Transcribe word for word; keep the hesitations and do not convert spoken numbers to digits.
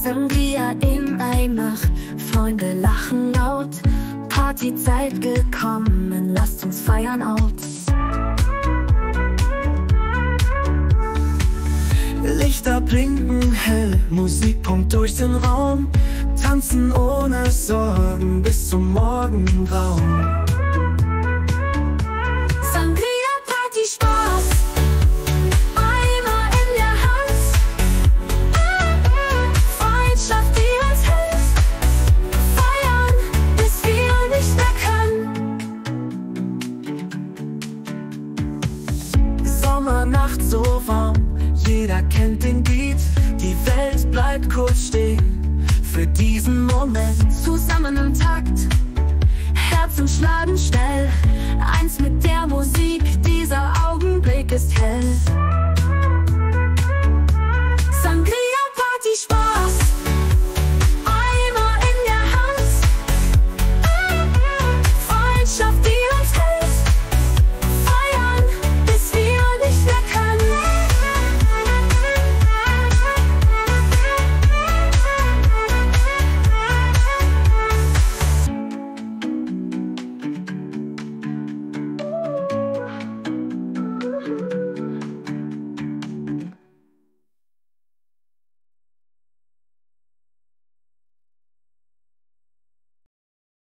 Sangria im Eimer, Freunde lachen laut. Partyzeit gekommen, lasst uns feiern out. Lichter blinken hell, Musik pumpt durch den Raum. Tanzen ohne Sorgen bis zum Morgengrauen. Sangria, Party, Spaß, Eimer in der Hand. Freundschaft, die uns hilft, feiern, bis wir nicht mehr können. Sommernacht so warm, jeder kennt den Beat. Die Welt bleibt kurz stehen für diesen Moment. Zusammen im Takt, Herzen schlagen schnell.